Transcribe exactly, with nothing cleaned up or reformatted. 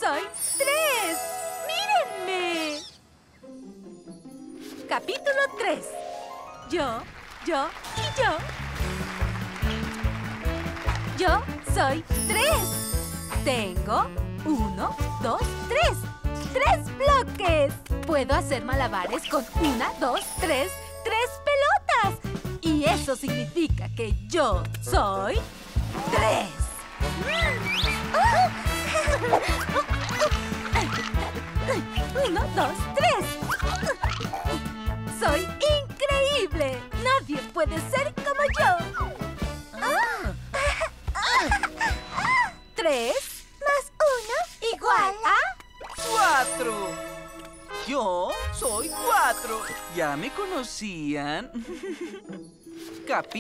soy tres. ¡Mírenme! Capítulo tres. Yo, yo y yo. Yo soy tres. Tengo uno, dos, tres. ¡Tres bloques! Puedo hacer malabares con una, dos, tres, tres pelotas. Y eso significa que yo soy tres. Uno, dos, tres. ¡Soy increíble! Nadie puede ser como yo. Tres más uno igual a... ¡Cuatro! Yo soy cuatro. ¿Ya me conocían? Capi